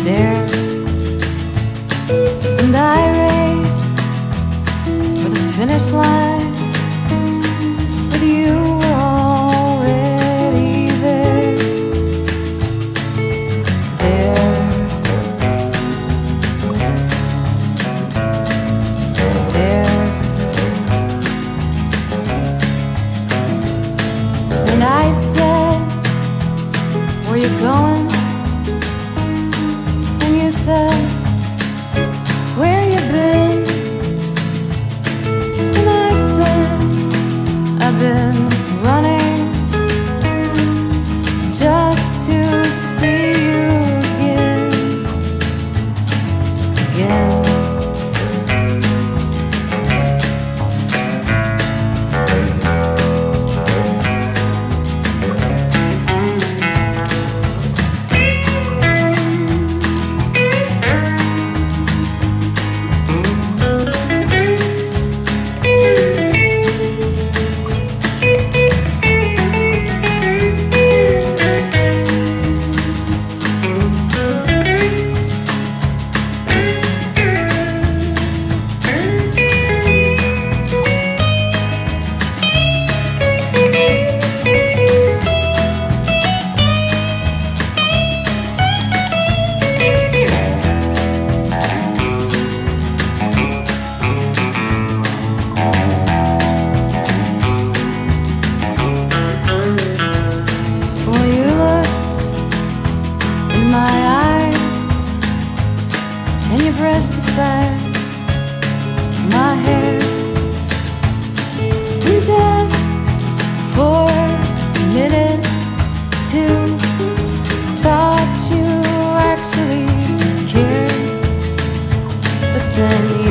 stairs, and I raced for the finish line, but you were already there. And I said, where you going? And you said, where you been? And I said, I've been running just to see you again. My eyes, and you brushed aside my hair, and just for a minute or two, thought you actually cared, but then you